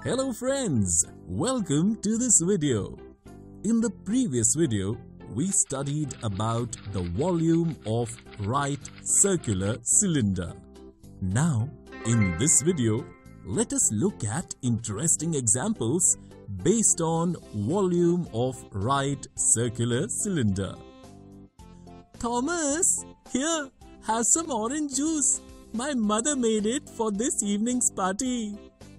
Hello friends, welcome to this video. In the previous video, we studied about the volume of right circular cylinder. Now, in this video, let us look at interesting examples based on volume of right circular cylinder. Thomas, here, have some orange juice. My mother made it for this evening's party.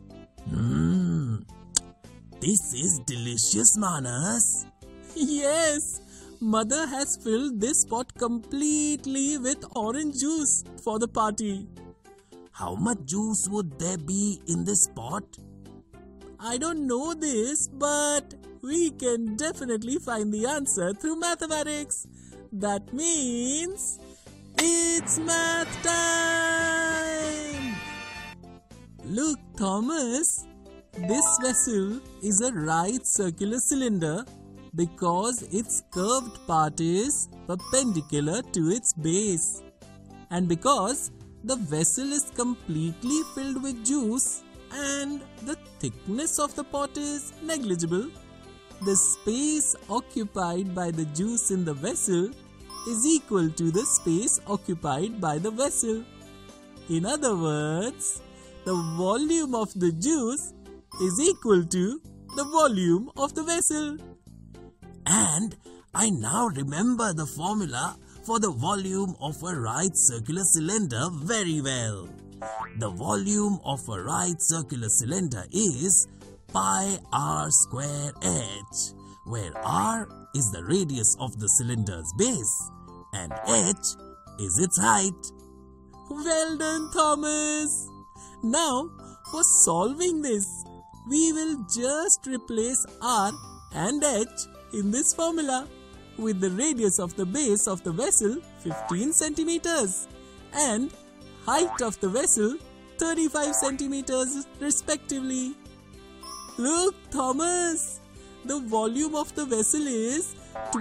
This is delicious, Manas. Yes, mother has filled this pot completely with orange juice for the party. How much juice would there be in this pot? I don't know this, but we can definitely find the answer through mathematics. That means it's math time! Look, Thomas, this vessel is a right circular cylinder because its curved part is perpendicular to its base. And because the vessel is completely filled with juice and the thickness of the pot is negligible, the space occupied by the juice in the vessel is equal to the space occupied by the vessel. In other words, the volume of the juice is equal to the volume of the vessel. And I now remember the formula for the volume of a right circular cylinder very well. The volume of a right circular cylinder is pi r square h, where r is the radius of the cylinder's base and h is its height. Well done, Thomas! Now, for solving this, we will just replace r and h in this formula with the radius of the base of the vessel 15 centimeters and height of the vessel 35 centimeters respectively. Look, Thomas, the volume of the vessel is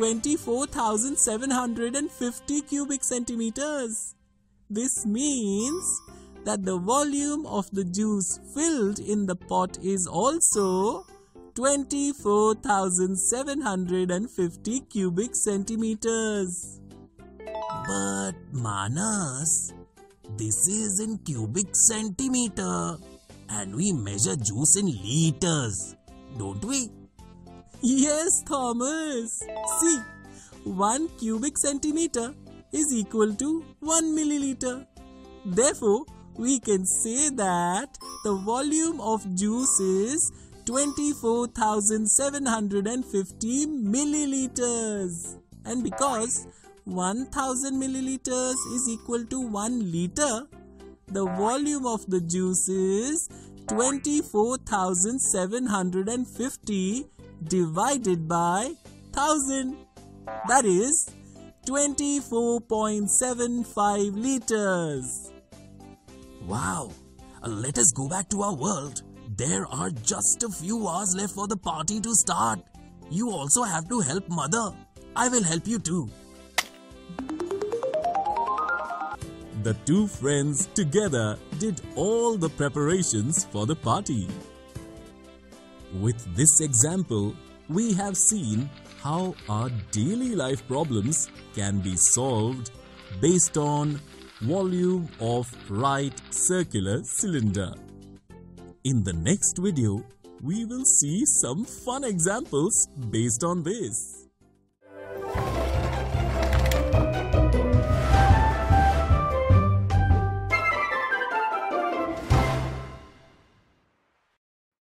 24,750 cubic centimeters. This means that the volume of the juice filled in the pot is also 24,750 cubic centimeters. But Manas, this is in cubic centimeter and we measure juice in liters, don't we? Yes, Thomas. See, 1 cubic centimeter is equal to 1 milliliter. Therefore, we can say that the volume of juice is 24,750 milliliters. And because 1000 milliliters is equal to 1 liter, the volume of the juice is 24,750 divided by 1000. That is 24.75 liters. Wow! Let us go back to our world. There are just a few hours left for the party to start. You also have to help mother. I will help you too. The two friends together did all the preparations for the party. With this example, we have seen how our daily life problems can be solved based on volume of right circular cylinder. In the next video, we will see some fun examples based on this.